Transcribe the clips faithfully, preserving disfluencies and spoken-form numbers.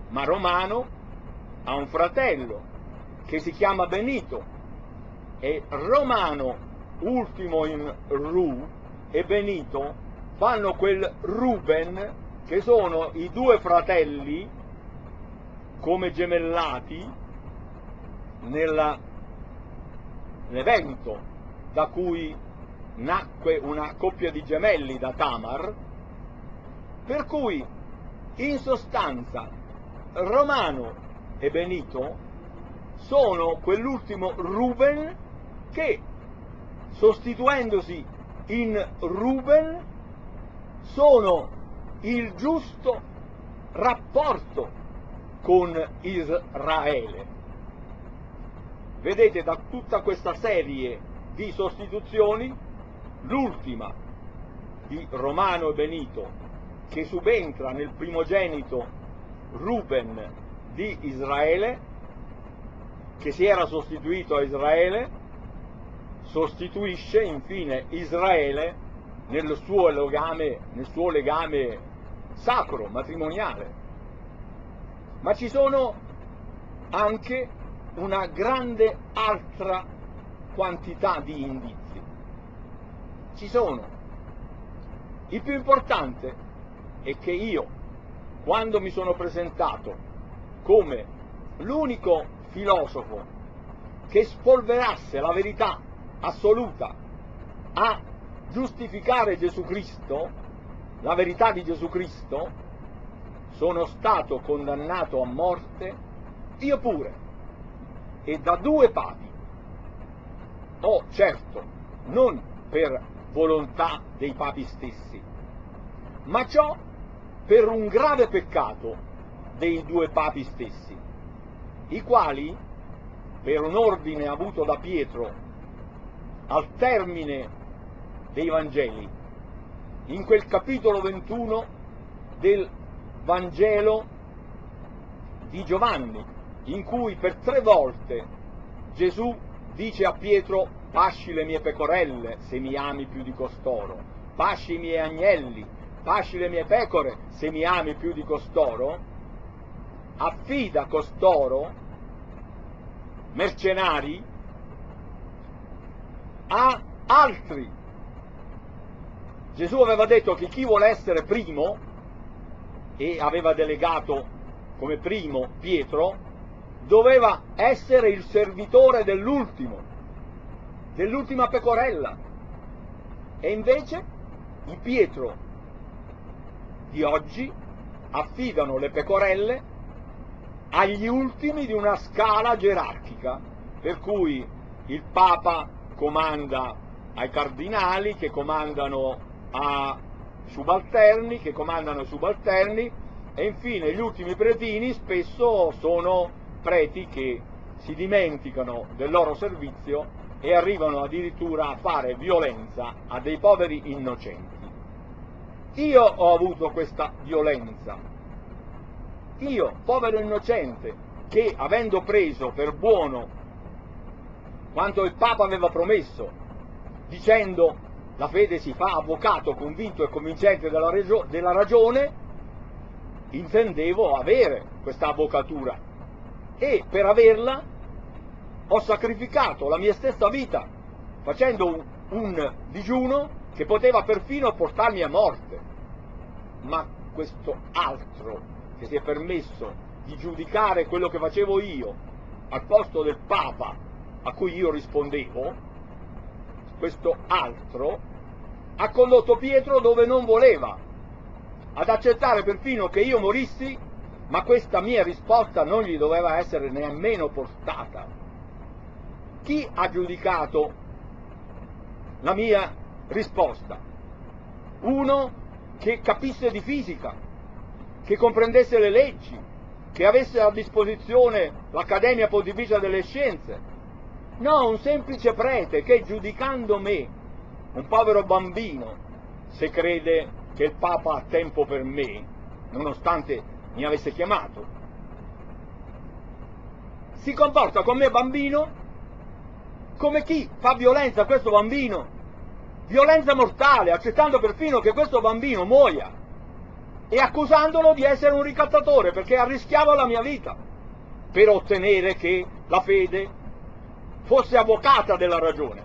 ma Romano ha un fratello che si chiama Benito, e Romano, ultimo in Ru, e Benito fanno quel Ruben, che sono i due fratelli come gemellati nell'evento da cui nacque una coppia di gemelli da Tamar, per cui in sostanza Romano e Benito sono quell'ultimo Ruben che, sostituendosi in Ruben, sono il giusto rapporto con Israele. Vedete, da tutta questa serie di sostituzioni, l'ultima di Romano e Benito, che subentra nel primogenito Ruben di Israele, che si era sostituito a Israele, sostituisce infine Israele nel suo legame, nel suo legame sacro, matrimoniale. Ma ci sono anche una grande altra quantità di indizi. Ci sono. Il più importante è che io, quando mi sono presentato come l'unico filosofo che spolverasse la verità assoluta a giustificare Gesù Cristo, la verità di Gesù Cristo, sono stato condannato a morte, io pure, e da due papi. Oh, certo, non per volontà dei papi stessi, ma ciò per un grave peccato dei due papi stessi, i quali, per un ordine avuto da Pietro al termine dei Vangeli, in quel capitolo ventuno del Vangelo di Giovanni, in cui per tre volte Gesù dice a Pietro: pasci le mie pecorelle se mi ami più di costoro, pasci i miei agnelli, pasci le mie pecore se mi ami più di costoro, affida costoro, mercenari, a altri. Gesù aveva detto che chi vuole essere primo, e aveva delegato come primo Pietro, doveva essere il servitore dell'ultimo, dell'ultima pecorella. E invece i Pietro di oggi affidano le pecorelle agli ultimi di una scala gerarchica, per cui il Papa comanda ai cardinali, che comandano a subalterni, che comandano ai subalterni, e infine gli ultimi pretini spesso sono preti che si dimenticano del loro servizio e arrivano addirittura a fare violenza a dei poveri innocenti. Io ho avuto questa violenza, io, povero innocente, che avendo preso per buono quanto il Papa aveva promesso, dicendo la fede si fa avvocato convinto e convincente della, regio- della ragione, intendevo avere questa avvocatura, e per averla ho sacrificato la mia stessa vita facendo un, un digiuno che poteva perfino portarmi a morte. Ma questo altro che si è permesso di giudicare quello che facevo io al posto del Papa a cui io rispondevo, questo altro ha condotto Pietro dove non voleva, ad accettare perfino che io morissi, ma questa mia risposta non gli doveva essere nemmeno portata. Chi ha giudicato la mia risposta? Uno che capisse di fisica, che comprendesse le leggi, che avesse a disposizione l'Accademia Pontificia delle Scienze. No, un semplice prete che, giudicando me, un povero bambino, se crede che il Papa ha tempo per me, nonostante mi avesse chiamato, si comporta con me bambino come chi fa violenza a questo bambino, violenza mortale, accettando perfino che questo bambino muoia. e accusandolo di essere un ricattatore, perché arrischiava la mia vita per ottenere che la fede fosse avvocata della ragione.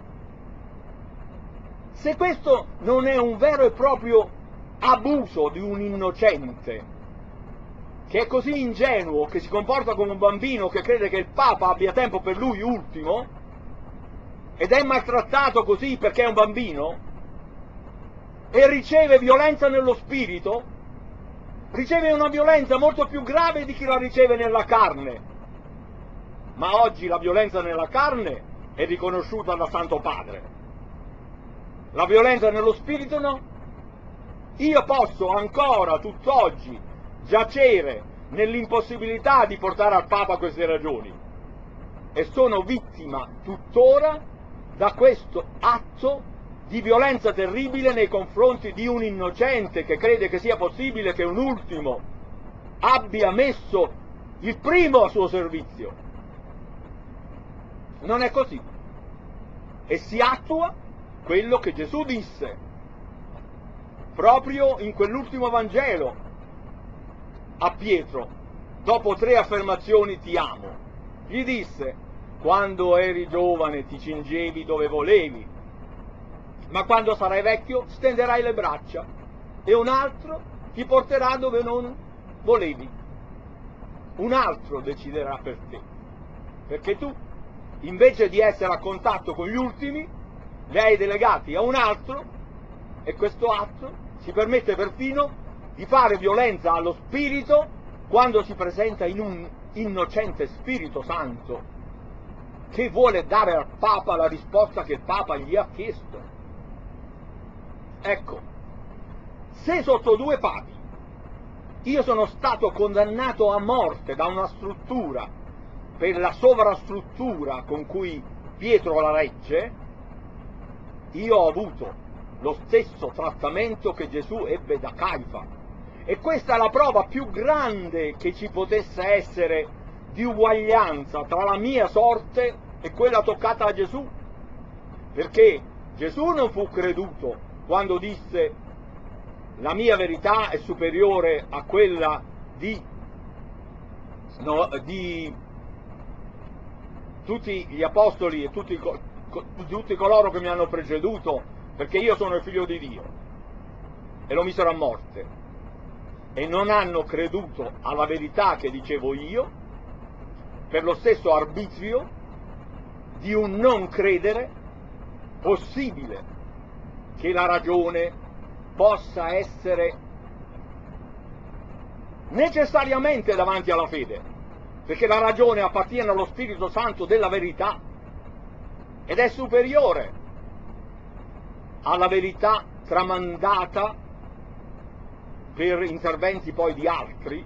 Se questo non è un vero e proprio abuso di un innocente, che è così ingenuo, che si comporta come un bambino, che crede che il Papa abbia tempo per lui ultimo, ed è maltrattato così perché è un bambino, e riceve violenza nello spirito, riceve una violenza molto più grave di chi la riceve nella carne. Ma oggi la violenza nella carne è riconosciuta da Santo Padre. La violenza nello spirito no. Io posso ancora, tutt'oggi, giacere nell'impossibilità di portare al Papa queste ragioni e sono vittima tuttora da questo atto di violenza terribile nei confronti di un innocente che crede che sia possibile che un ultimo abbia messo il primo a suo servizio. Non è così. E si attua quello che Gesù disse proprio in quell'ultimo Vangelo a Pietro, dopo tre affermazioni ti amo. Gli disse: quando eri giovane ti cingevi dove volevi, ma quando sarai vecchio stenderai le braccia e un altro ti porterà dove non volevi. Un altro deciderà per te, perché tu, invece di essere a contatto con gli ultimi, li hai delegati a un altro, e questo altro si permette perfino di fare violenza allo Spirito quando si presenta in un innocente Spirito Santo che vuole dare al Papa la risposta che il Papa gli ha chiesto. Ecco, se sotto due papi io sono stato condannato a morte da una struttura per la sovrastruttura con cui Pietro la regge, io ho avuto lo stesso trattamento che Gesù ebbe da Caifa. E questa è la prova più grande che ci potesse essere di uguaglianza tra la mia sorte e quella toccata a Gesù. Perché Gesù non fu creduto quando disse: la mia verità è superiore a quella di, no, di tutti gli apostoli e tutti, tutti coloro che mi hanno preceduto, perché io sono il figlio di Dio. E lo misero a morte. E non hanno creduto alla verità che dicevo io, per lo stesso arbitrio di un non credere possibile che la ragione possa essere necessariamente davanti alla fede, perché la ragione appartiene allo Spirito Santo della verità ed è superiore alla verità tramandata per interventi poi di altri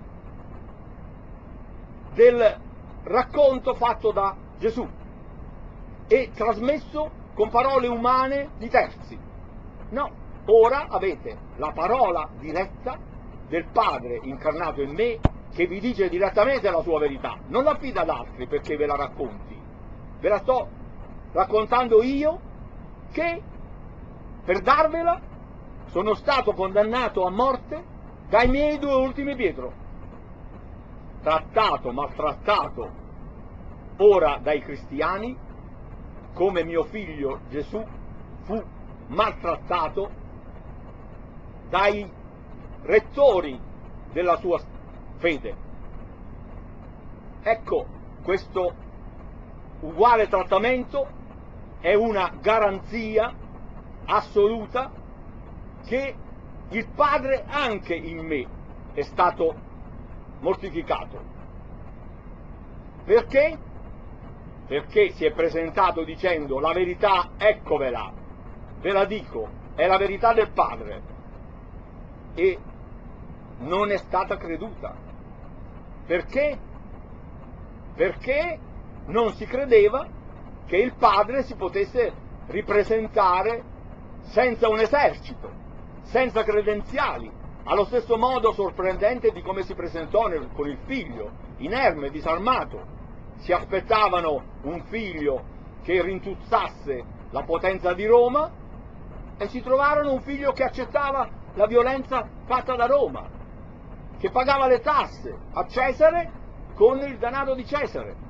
del racconto fatto da Gesù e trasmesso con parole umane di terzi. No, ora avete la parola diretta del Padre incarnato in me che vi dice direttamente la sua verità, non la affida ad altri perché ve la racconti, ve la sto raccontando io che per darvela sono stato condannato a morte dai miei due ultimi Pietro, trattato, maltrattato ora dai cristiani come mio figlio Gesù fu maltrattato dai rettori della sua fede. Ecco, questo uguale trattamento è una garanzia assoluta che il Padre anche in me è stato mortificato. Perché? Perché si è presentato dicendo: la verità eccovela, ve la dico, è la verità del Padre, e non è stata creduta. Perché? Perché non si credeva che il Padre si potesse ripresentare senza un esercito, senza credenziali, allo stesso modo sorprendente di come si presentò nel, con il figlio, inerme, disarmato. Si aspettavano un figlio che rintuzzasse la potenza di Roma e si trovarono un figlio che accettava la violenza fatta da Roma, che pagava le tasse a Cesare con il denaro di Cesare.